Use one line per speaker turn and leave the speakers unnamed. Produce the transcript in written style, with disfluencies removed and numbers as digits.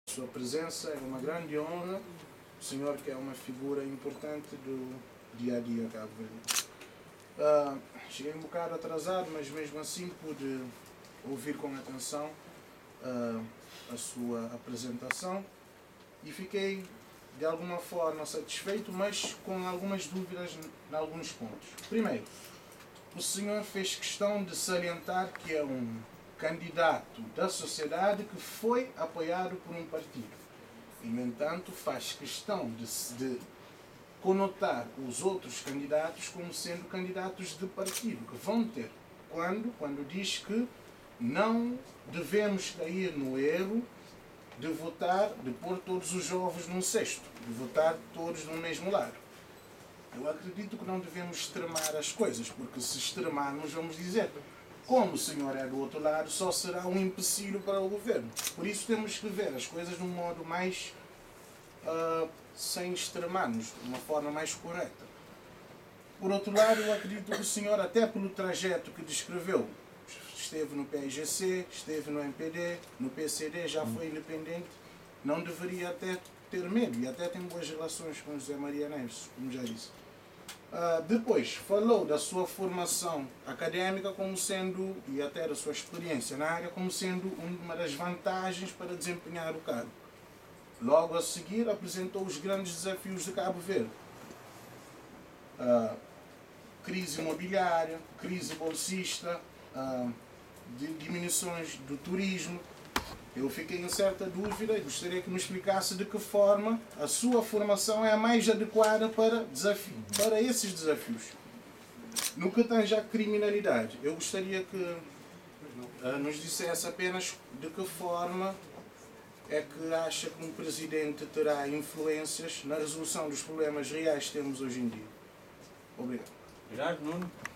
Sua presença é uma grande honra. O senhor que é uma figura importante do dia a dia Cabo Verde. Cheguei um bocado atrasado, mas mesmo assim pude ouvir com atenção a sua apresentação e fiquei de alguma forma satisfeito, mas com algumas dúvidas em alguns pontos. Primeiro, o senhor fez questão de salientar que é um candidato da sociedade que foi apoiado por um partido. E, no entanto, faz questão de conotar os outros candidatos como sendo candidatos de partido, que vão ter. Quando diz que não devemos cair no erro de votar, de pôr todos os ovos num cesto, de votar todos no mesmo lado. Eu acredito que não devemos extremar as coisas, porque se extremarmos, vamos dizer, como o senhor é do outro lado, só será um empecilho para o governo. Por isso temos que ver as coisas de um modo mais, sem extremarmos, de uma forma mais correta. Por outro lado, eu acredito que o senhor, até pelo trajeto que descreveu, esteve no PIGC, esteve no MPD, no PCD, já foi independente, não deveria até ter medo, e até tem boas relações com José Maria Neves, como já disse. Depois, falou da sua formação académica como sendo, e até da sua experiência na área, como sendo uma das vantagens para desempenhar o cargo. Logo a seguir, apresentou os grandes desafios de Cabo Verde. Crise imobiliária, crise bolsista, diminuições do turismo. Eu fiquei em certa dúvida e gostaria que me explicasse de que forma a sua formação é a mais adequada para esses desafios. No que tange à criminalidade, eu gostaria que nos dissesse apenas de que forma é que acha que um presidente terá influências na resolução dos problemas reais que temos hoje em dia. Obrigado.
Obrigado, Nuno.